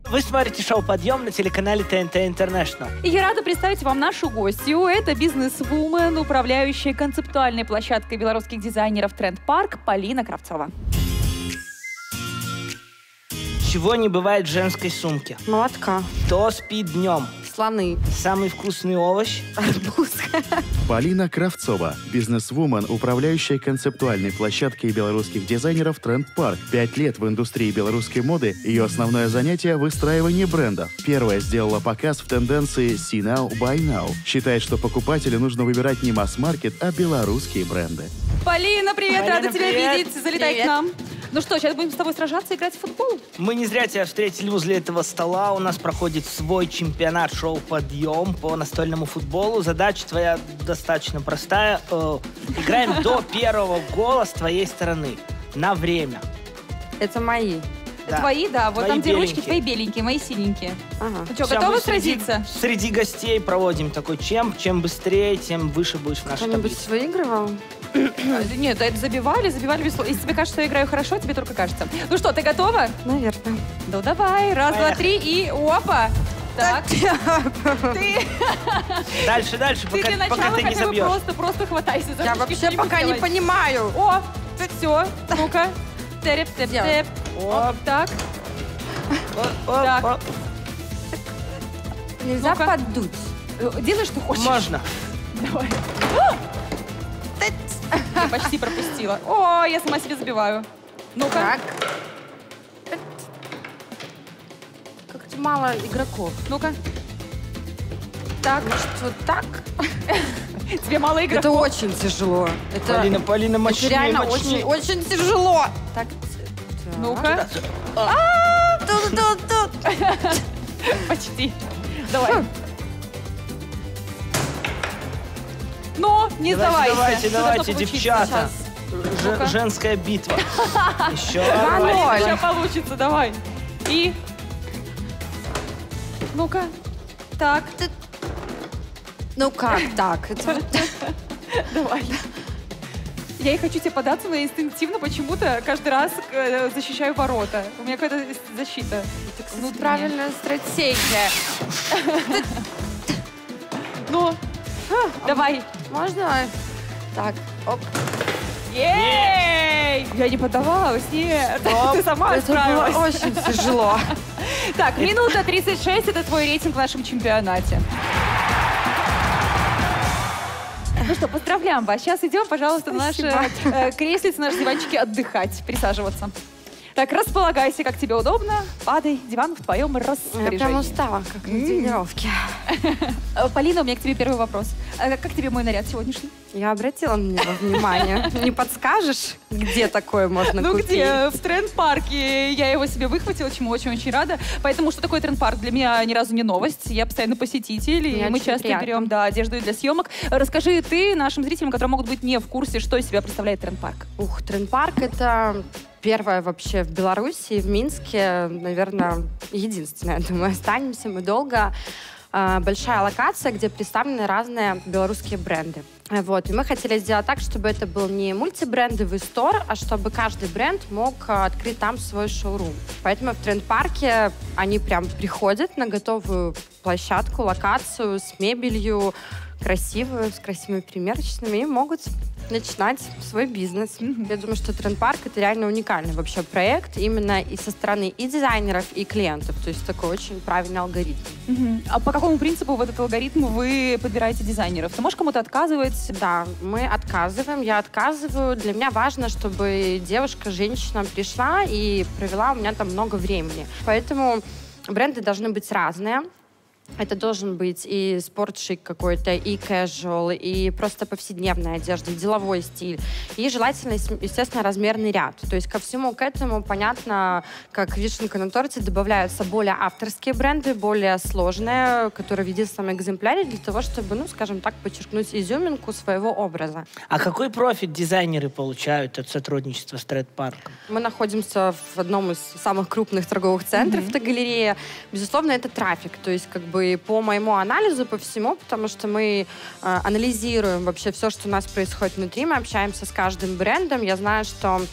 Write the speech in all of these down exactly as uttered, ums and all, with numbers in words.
Вы смотрите шоу «Подъем» на телеканале тэ эн тэ International. И я рада представить вам нашу гостью. Это бизнес-вумен, управляющая концептуальной площадкой белорусских дизайнеров Тренд Парк Полина Кравцова. Чего не бывает в женской сумке? Молотка. Кто спит днем? Слоны. Самый вкусный овощ? Арбуз. Полина Кравцова, бизнес-вумен, управляющая концептуальной площадкой белорусских дизайнеров Тренд Парк. Пять лет в индустрии белорусской моды. Ее основное занятие – выстраивание брендов. Первая сделала показ в тенденции «See now, buy now». Считает, что покупателю нужно выбирать не масс-маркет, а белорусские бренды. Полина, привет! Полина, рада тебя привет. видеть. Залетай Привет. к нам. Ну что, сейчас будем с тобой сражаться, играть в футбол? Мы не зря тебя встретили возле этого стола. У нас проходит свой чемпионат шоу «Подъем» по настольному футболу. Задача твоя достаточно простая. Э, играем до первого гола с твоей стороны. На время. Это мои. Да. Твои, да. Вот Твои там, где ручки, беленькие. твои беленькие, мои синенькие. Ага. Ну что, Всё, готовы мы среди- сразиться? Среди гостей проводим такой чем. Чем быстрее, тем выше будешь в нашей Кто-нибудь таблице. выигрывал? А, Нет, это забивали, забивали без слов. Если тебе кажется, что я играю хорошо, тебе только кажется. Ну что, ты готова? Наверное. Ну давай. Раз, два, Поехали. три и опа. Так. Ты, Дальше, дальше, ты пока, для пока начала ты не хотя бы забьешь. просто, просто хватайся за Я ручки, вообще что-нибудь пока не делай. понимаю. О, все, ну-ка. Теп, теп, Сделай. теп. Оп, так. О, о, Так. о. Нельзя Ну-ка. поддуть. Э, Делай, что хочешь. Можно. Давай. Я почти пропустила. О, я сама себе забиваю. Ну-ка. Так. Как-то мало игроков. Ну-ка. Так. Может, вот так? Тебе мало игроков. Это очень тяжело. Это, Полина, Полина, это мощнее, реально мощнее. очень, очень тяжело. Так. так. Ну-ка. Тут, тут, тут. Почти. Давай. Ну, не Давайте, сдавайся. давайте, Что давайте, должно получиться девчата. сейчас? Ж- Ну-ка. женская битва. Еще. Два Давай. ноль. Сейчас получится, давай. И... Ну-ка. Так, Ну как так? Это вот- давай. Я и хочу тебе податься, но я инстинктивно почему-то каждый раз э, защищаю ворота. У меня какая-то защита. ну, правильная стратегия. Ну, давай. Можно? Так. Оп. Ей! Я не поддавалась, нет. Ты сама Это было справилась. очень тяжело. Так, минута тридцать шесть, это твой рейтинг в нашем чемпионате. Ну что, поздравляем вас. Сейчас идем, пожалуйста, на наши э, креслицы, наши диванчики отдыхать, присаживаться. Так, располагайся, как тебе удобно. Падай, диван в твоем Я прям распоряжении. устала, как на тренировке. Э, Полина, у меня к тебе первый вопрос. Э, Как тебе мой наряд сегодняшний? Я обратила на него внимание. Не подскажешь, где такое можно Ну купить? где? В Тренд-парке. Я его себе выхватила, чему очень-очень рада. Поэтому что такое Тренд-парк? Для меня ни разу не новость. Я постоянно посетитель, и Мне мы очень часто приятно. берем да, одежду для съемок. Расскажи ты нашим зрителям, которые могут быть не в курсе, что из себя представляет Тренд-парк. Ух, Тренд-парк — это первое вообще в Беларуси, в Минске, наверное, единственное. Я думаю, останемся мы долго. А, Большая локация, где представлены разные белорусские бренды. А, Вот. И мы хотели сделать так, чтобы это был не мультибрендовый стор, а чтобы каждый бренд мог а, открыть там свой шоурум. Поэтому в Тренд-парке они прям приходят на готовую площадку, локацию с мебелью, красивую, с красивыми примерочными, и могут начинать свой бизнес. Я думаю, что Тренд-парк — это реально уникальный вообще проект именно и со стороны и дизайнеров, и клиентов. То есть такой очень правильный алгоритм. А по какому принципу в этот алгоритм вы подбираете дизайнеров? Ты можешь кому-то отказывать? Да, мы отказываем, я отказываю. Для меня важно, чтобы девушка, женщина пришла и провела у меня там много времени. Поэтому бренды должны быть разные. Это должен быть и спортшик какой-то, и casual, и просто повседневная одежда, и деловой стиль. И желательно, естественно, размерный ряд. То есть ко всему к этому, понятно, как вишенка на торте, добавляются более авторские бренды, более сложные, которые в единственном экземпляре, для того, чтобы, ну, скажем так, подчеркнуть изюминку своего образа. А какой профит дизайнеры получают от сотрудничества с Тренд-парком? Мы находимся в одном из самых крупных торговых центров, mm-hmm. это галерея. Безусловно, это трафик. То есть, как бы по моему анализу, по всему, потому что мы э, анализируем вообще все, что у нас происходит внутри, мы общаемся с каждым брендом. Я знаю, что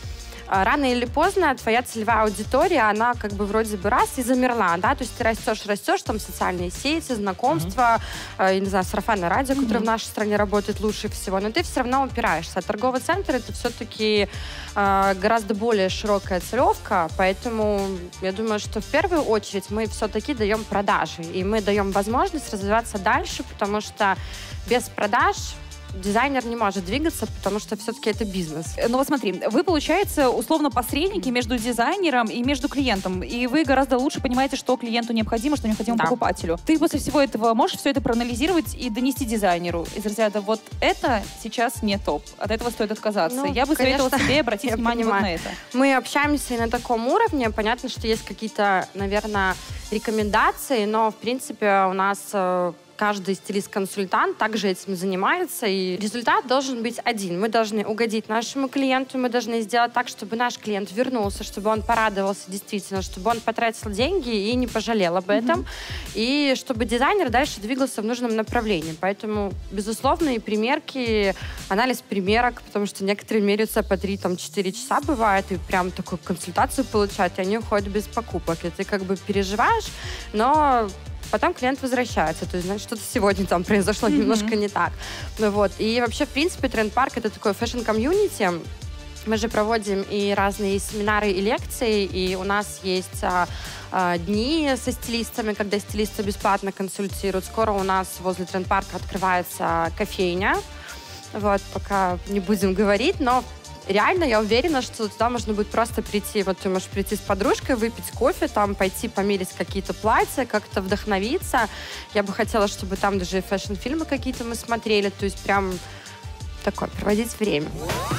рано или поздно твоя целевая аудитория, она как бы вроде бы раз и замерла, да, то есть ты растешь, растешь, там социальные сети, знакомства, mm-hmm. э, я не знаю, сарафанное радио, mm-hmm. которое в нашей стране работает лучше всего, но ты все равно упираешься. А торговый центр — это все-таки э, гораздо более широкая целевка, поэтому я думаю, что в первую очередь мы все-таки даем продажи, и мы даем возможность развиваться дальше, потому что без продаж дизайнер не может двигаться, потому что все-таки это бизнес. Ну вот смотри, вы, получается, условно посредники между дизайнером и между клиентом, и вы гораздо лучше понимаете, что клиенту необходимо, что необходимо да. покупателю. Ты после всего этого можешь все это проанализировать и донести дизайнеру из разряда вот это сейчас не топ, от этого стоит отказаться. Ну, Я бы конечно, советовала себе обратить внимание вот на это. Мы общаемся и на таком уровне, понятно, что есть какие-то, наверное, рекомендации, но, в принципе, у нас каждый стилист-консультант также этим занимается, и результат должен быть один. Мы должны угодить нашему клиенту, мы должны сделать так, чтобы наш клиент вернулся, чтобы он порадовался действительно, чтобы он потратил деньги и не пожалел об этом, mm-hmm. и чтобы дизайнер дальше двигался в нужном направлении. Поэтому, безусловно, и примерки, анализ примерок, потому что некоторые меряются по три-четыре часа бывает, и прям такую консультацию получают, и они уходят без покупок. И ты как бы переживаешь, но потом клиент возвращается, то есть, значит, что-то сегодня там произошло mm-hmm. немножко не так. Ну, вот. И вообще, в принципе, Тренд Парк — это такое фэшн-комьюнити. Мы же проводим и разные семинары, и лекции, и у нас есть а, а, дни со стилистами, когда стилисты бесплатно консультируют. Скоро у нас возле Тренд Парка открывается кофейня. Вот, пока не будем говорить, но реально, я уверена, что туда можно будет просто прийти. Вот ты можешь прийти с подружкой, выпить кофе, там пойти померить какие-то платья, как-то вдохновиться. Я бы хотела, чтобы там даже фэшн-фильмы какие-то мы смотрели. То есть прям такое, проводить время.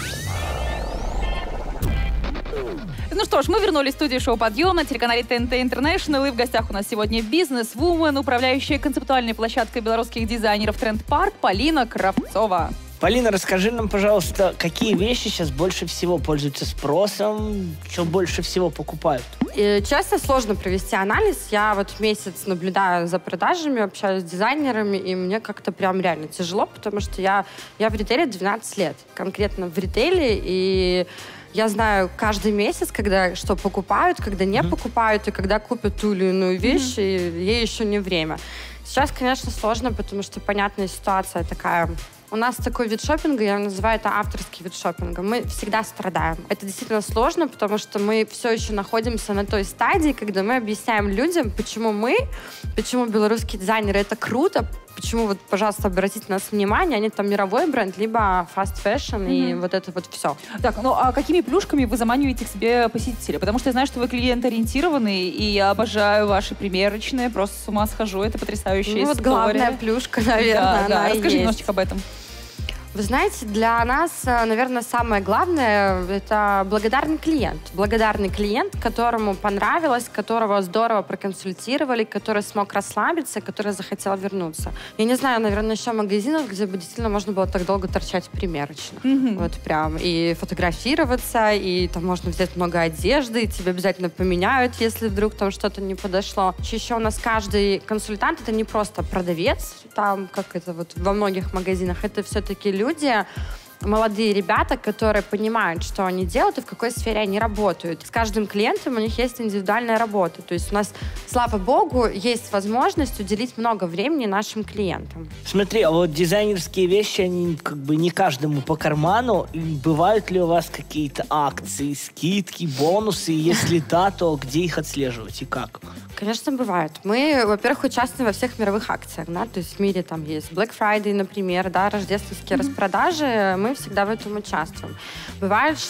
Ну что ж, мы вернулись в студию шоу «Подъем» на телеканале тэ эн тэ International. И в гостях у нас сегодня бизнес-вумен, управляющая концептуальной площадкой белорусских дизайнеров Тренд Парк Полина Кравцова. Полина, расскажи нам, пожалуйста, какие вещи сейчас больше всего пользуются спросом, что больше всего покупают? И, честно, сложно провести анализ. Я вот месяц наблюдаю за продажами, общаюсь с дизайнерами, и мне как-то прям реально тяжело, потому что я, я в ритейле двенадцать лет, конкретно в ритейле, и я знаю каждый месяц, когда что покупают, когда не mm-hmm. покупают, и когда купят ту или иную вещь, mm-hmm. и ей еще не время. Сейчас, конечно, сложно, потому что понятная ситуация такая. У нас такой вид шопинга, я называю это авторский вид шопинга. Мы всегда страдаем. Это действительно сложно, потому что мы все еще находимся на той стадии, когда мы объясняем людям, почему мы, почему белорусские дизайнеры — это круто, почему, вот, пожалуйста, обратите на нас внимание, они там мировой бренд, либо fast fashion mm-hmm. и вот это вот все. Так, ну а какими плюшками вы заманиваете к себе посетителя? Потому что я знаю, что вы клиент-ориентированный, и я обожаю ваши примерочные, просто с ума схожу, это потрясающая ну, история. Вот главная плюшка, наверное, да, да. Расскажи есть. немножечко об этом. Вы знаете, для нас, наверное, самое главное — это благодарный клиент. Благодарный клиент, которому понравилось, которого здорово проконсультировали, который смог расслабиться, который захотел вернуться. Я не знаю, наверное, еще магазинов, где бы действительно можно было так долго торчать в примерочных. Mm-hmm. Вот прям. И фотографироваться, и там можно взять много одежды, и тебе обязательно поменяют, если вдруг там что-то не подошло. Еще у нас каждый консультант — это не просто продавец, там, как это вот во многих магазинах, это все-таки люди, люди, молодые ребята, которые понимают, что они делают и в какой сфере они работают. С каждым клиентом у них есть индивидуальная работа. То есть у нас, слава богу, есть возможность уделить много времени нашим клиентам. Смотри, а вот дизайнерские вещи, они как бы не каждому по карману. Бывают ли у вас какие-то акции, скидки, бонусы? Если да, то где их отслеживать и как? Конечно, бывает. Мы, во-первых, участвуем во всех мировых акциях, да, то есть в мире там есть Black Friday, например, да, рождественские mm-hmm. распродажи, мы всегда в этом участвуем. Бывает,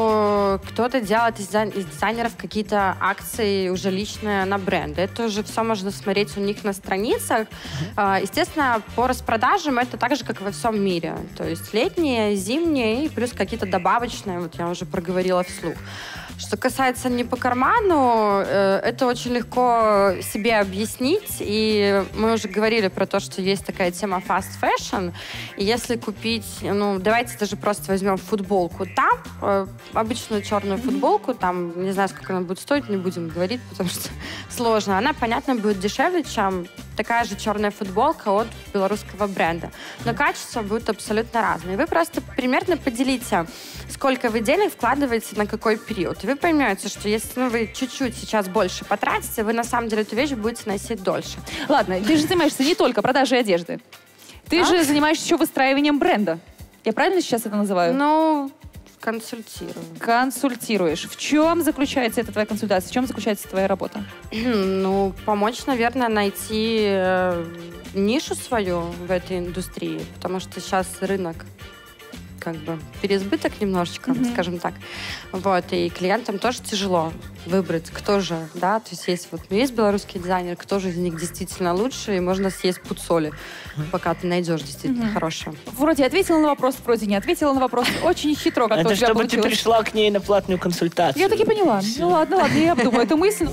что кто-то делает из, дизайн- из дизайнеров какие-то акции уже личные на бренды. Это уже все можно смотреть у них на страницах. Mm-hmm. Естественно, по распродажам это так же, как и во всем мире. То есть летние, зимние и плюс какие-то добавочные, вот я уже проговорила вслух. Что касается не по карману, это очень легко себе объяснить. И мы уже говорили про то, что есть такая тема fast fashion. И если купить, ну, давайте даже просто возьмем футболку там, обычную черную футболку, там, не знаю, сколько она будет стоить, не будем говорить, потому что сложно. Она, понятно, будет дешевле, чем такая же черная футболка от белорусского бренда. Но качество будет абсолютно разное. Вы просто примерно поделите, сколько вы денег вкладываете на какой период. И вы поймете, что если ну, вы чуть-чуть сейчас больше потратите, вы на самом деле эту вещь будете носить дольше. Ладно, ты же занимаешься не только продажей одежды. Ты а? же занимаешься еще выстраиванием бренда. Я правильно сейчас это называю? Ну... Консультирую. Консультируешь. В чем заключается эта твоя консультация? В чем заключается твоя работа? Ну, помочь, наверное, найти э, нишу свою в этой индустрии, потому что сейчас рынок как бы переизбыток немножечко, mm-hmm. скажем так. Вот, и клиентам тоже тяжело выбрать, кто же, да, то есть есть вот есть белорусский дизайнер, кто же из них действительно лучше, и можно съесть пуд соли, mm-hmm. пока ты найдешь действительно mm-hmm. хорошего. Вроде ответила на вопрос, вроде не ответила на вопрос. Очень хитро как-то у тебя чтобы получилось. Ты пришла к ней на платную консультацию. Я таки поняла. Ну ладно, ладно, я обдумаю эту мысль.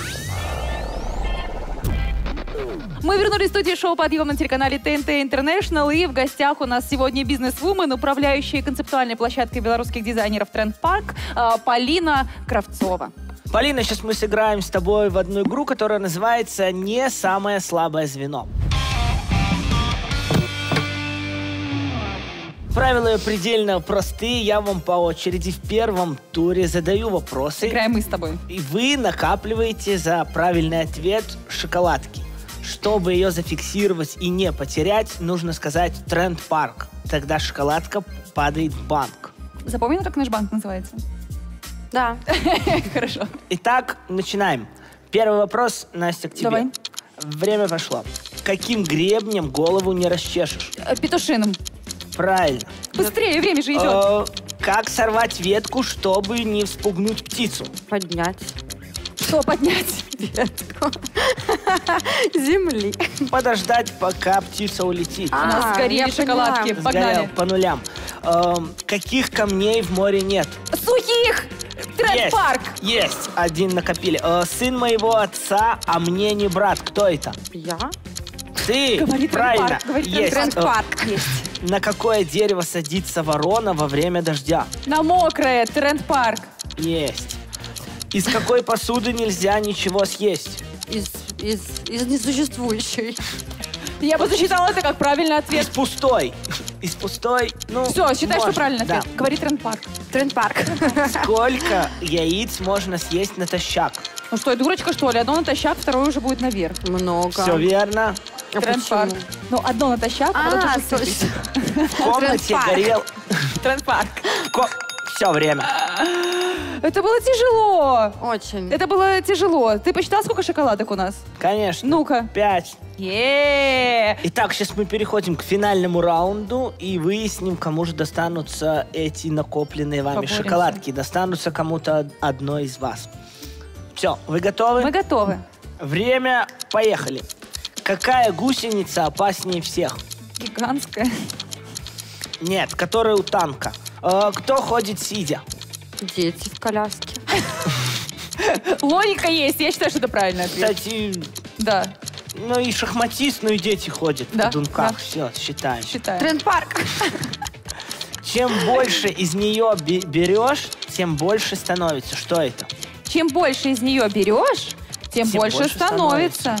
Мы вернулись в студию шоу «Подъем» на телеканале тэ эн тэ International, и в гостях у нас сегодня бизнес-вумен, управляющая концептуальной площадкой белорусских дизайнеров Тренд Парк, Полина Кравцова. Полина, сейчас мы сыграем с тобой в одну игру, которая называется «Не самое слабое звено». Правила предельно простые. Я вам по очереди в первом туре задаю вопросы. Играем мы с тобой. И вы накапливаете за правильный ответ шоколадки. Чтобы ее зафиксировать и не потерять, нужно сказать «Тренд Парк». Тогда шоколадка падает в банк. Запомнила, как наш банк называется? Да. Хорошо. Итак, начинаем. Первый вопрос, Настя, к тебе. Давай. Время пошло. Каким гребнем голову не расчешешь? Петушиным. Правильно. Быстрее, время же идет. Как сорвать ветку, чтобы не вспугнуть птицу? Поднять. Что поднять? Ветку. Земли. Подождать, пока птица улетит. У нас сгорели шоколадки. Погнали. По нулям. Каких камней в море нет? Сухих! Тренд Парк. Есть. Один накопили. Сын моего отца, а мне не брат. Кто это? Я? Ты. Говори правильно. Тренд Парк. Есть. На какое дерево садится ворона во время дождя? На мокрое. Тренд Парк. Есть. Из какой посуды нельзя ничего съесть? Из, из, из несуществующей. Я бы засчитала это как правильный ответ. Из пустой. Из пустой, ну... Все, считай, можно. что правильный ответ. Да. Говори Тренд Парк. Тренд Парк. Сколько яиц можно съесть натощак? Ну что, я дурочка, что ли? Одно натощак, второе уже будет наверх. Много. Все верно. А Тренд Парк. Ну, одно натощак, а А, потом точно. В комнате горел... Тренд Парк. Ко... Все время. Это было тяжело. Очень. Это было тяжело. Ты посчитал, сколько шоколадок у нас? Конечно. Ну-ка. Пять. Е-е-е. Итак, сейчас мы переходим к финальному раунду и выясним, кому же достанутся эти накопленные вами Поборемся. шоколадки. Достанутся кому-то одной из вас. Все, вы готовы? Мы готовы. Время, поехали. Какая гусеница опаснее всех? Гигантская. Нет, которая у танка. Э, кто ходит сидя? Дети в коляске. Логика есть. Я считаю, что это правильный ответ. Кстати, Да. ну и шахматист, ну и дети ходят Да, в дунках. да. Все, считаем. Считаю. Тренд Парк. Чем больше из нее бе- берешь, тем больше становится. Что это? Чем больше из нее берешь, тем, Тем больше, больше становится.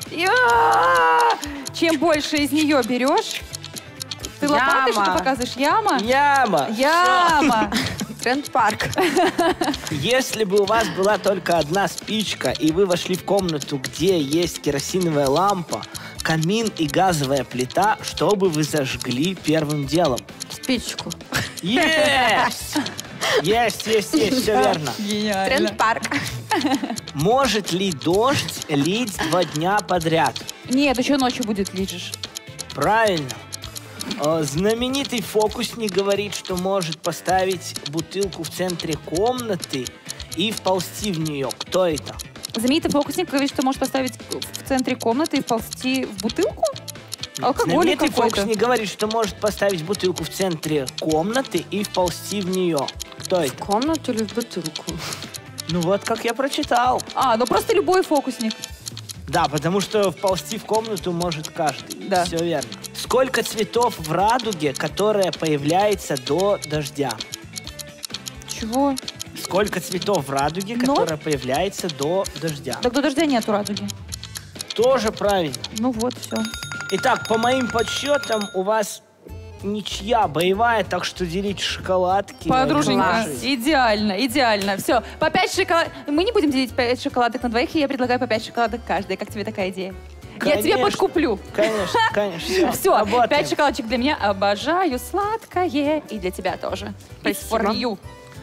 Я! Чем больше из нее берешь... Ты лопатой Яма. что-то показываешь? Яма? Яма. Яма. Тренд Парк. Если бы у вас была только одна спичка, и вы вошли в комнату, где есть керосиновая лампа, камин и газовая плита, что бы вы зажгли первым делом? Спичку. Есть! Есть, есть, есть, все верно. Гениально. Тренд Парк. Может ли дождь лить два дня подряд? Нет, еще ночью будет лижешь. Правильно. Э, Знаменитый фокусник говорит, что может поставить бутылку в центре комнаты и вползти в нее. Кто это? Знаменитый фокусник говорит, что может поставить в центре комнаты и вползти в бутылку? Алкоголик Знаменитый какой-то. фокусник говорит, что может поставить бутылку в центре комнаты и вползти в нее. Кто В это? комнату или в бутылку? Ну вот как я прочитал. А, ну просто любой фокусник. Да, потому что вползти в комнату может каждый. Да. Все верно. Сколько цветов в радуге, которая появляется до дождя? Чего? Сколько цветов в радуге, Ноль? которая появляется до дождя? Так до дождя нету радуги. Тоже правильно. Ну вот, все. Итак, по моим подсчетам, у вас ничья боевая, так что делить шоколадки. Подруженька, идеально, идеально. Все, по пять шоколадок. Мы не будем делить пять шоколадок на двоих, и я предлагаю по пять шоколадок каждой. Как тебе такая идея? Конечно, я тебе подкуплю. Конечно, конечно. Все, пять шоколадочек для меня. Обожаю сладкое. И для тебя тоже. Спасибо.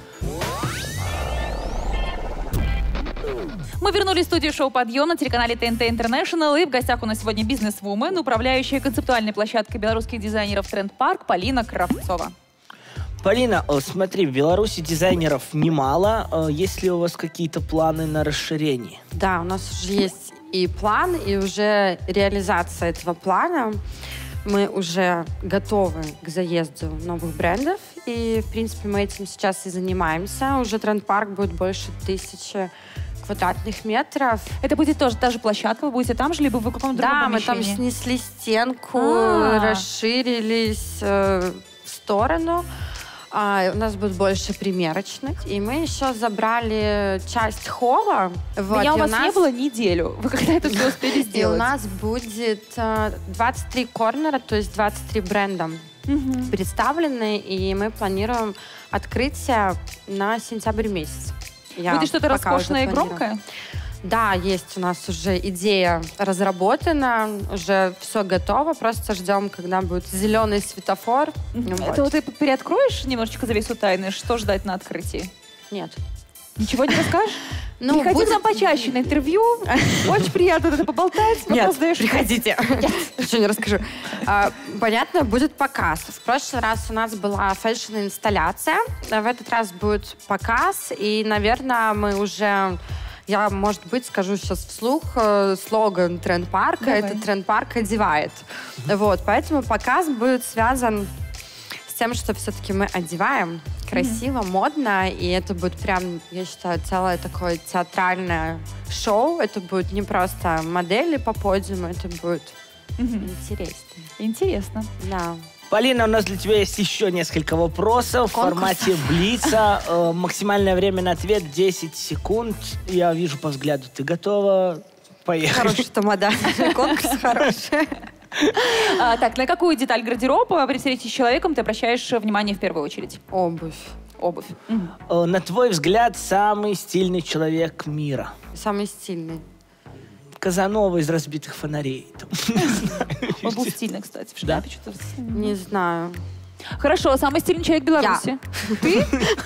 Мы вернулись в студию шоу «Подъем» на телеканале тэ эн тэ International. И в гостях у нас сегодня бизнес-вумен, управляющая концептуальной площадкой белорусских дизайнеров Тренд Парк Полина Кравцова. Полина, смотри, в Беларуси дизайнеров немало. Есть ли у вас какие-то планы на расширение? Да, у нас уже есть и план, и уже реализация этого плана. Мы уже готовы к заезду новых брендов. И, в принципе, мы этим сейчас и занимаемся. Уже Тренд Парк будет больше тысячи квадратных метров. Это будет тоже та же площадка? Вы будете там же, либо в каком-то другом Да, мы помещении? там снесли стенку, А-а-а. расширились э, в сторону. А, у нас будет больше примерочных. И мы еще забрали часть холла. Вот, Меня у и вас нас... не было неделю. Вы когда это все успели И у сделать? нас будет э, двадцать три корнера, то есть двадцать три бренда Мгм. представлены. И мы планируем открытие на сентябрь месяц. Я Будет что-то пока уже роскошное и планирую. громкое? Да, есть у нас уже идея разработана, уже все готово, просто ждем, когда будет зеленый светофор. Ну, Это вот. вот ты переоткроешь немножечко завесу тайны? Что ждать на открытии? Нет. Ничего не расскажешь? Ну, Приходи будет- к нам почаще на интервью. Очень приятно вот это поболтать. Вопрос Нет, задаешь. приходите. Ничего не расскажу. А, Понятно, будет показ. В прошлый раз у нас была фэшн-инсталляция. В этот раз будет показ. И, наверное, мы уже... Я, может быть, скажу сейчас вслух э, слоган Тренд Парка. Давай. Это Тренд Парк одевает. Вот, поэтому показ будет связан с тем, что все-таки мы одеваем красиво, модно, и это будет прям, я считаю, целое такое театральное шоу. Это будет не просто модели по подиуму, это будет Мгм. интереснее. Интересно. Да. Полина, у нас для тебя есть еще несколько вопросов в Конкурс. формате Блица. Э, максимальное время на ответ десять секунд. Я вижу по взгляду, ты готова? Поехали. Хороший тамада. Конкурс хороший. А, так, на какую деталь гардероба при встрече с человеком ты обращаешь внимание в первую очередь? Обувь. Обувь. Мгм. Э, на твой взгляд, самый стильный человек мира? Самый стильный. Казанова из «Разбитых фонарей». Там, не знаю. Он был стильный, кстати, в шляпе что-то. Не знаю. Хорошо, самый стильный человек Беларуси. Ты?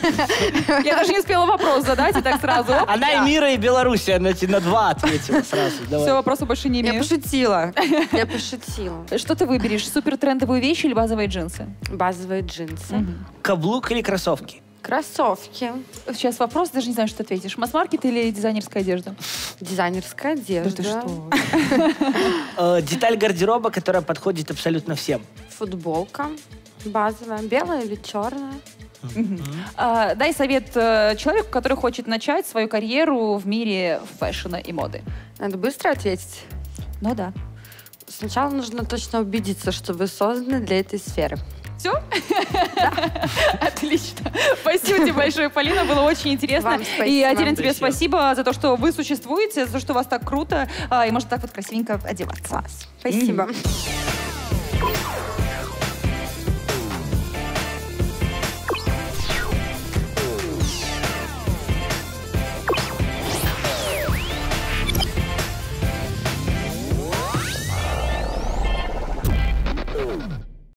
Я даже не успела вопрос задать, и так сразу. оп, Она и мира, и Беларусь. Она тебе на два ответила сразу. Давай. Все, вопроса больше не Я имею. пошутила. Я пошутила. Что ты выберешь? Супер трендовые вещи или базовые джинсы? Базовые джинсы. Каблук или кроссовки? Кроссовки. Сейчас вопрос, даже не знаю, что ты ответишь. Масс-маркет или дизайнерская одежда? Дизайнерская одежда. Э, деталь гардероба, которая подходит абсолютно всем. Футболка. Базовая. Белая или черная? А, дай совет э, человеку, который хочет начать свою карьеру в мире фэшна и моды. Надо быстро ответить. Ну да. Сначала нужно точно убедиться, что вы созданы для этой сферы. Все? Отлично. Спасибо тебе большое, Полина. Было очень интересно. Вам спасибо. И отдельно тебе Спасибо. спасибо за то, что вы существуете, за то, что у вас так круто, а, и можно так вот красивенько одеваться. Спасибо. Thank you.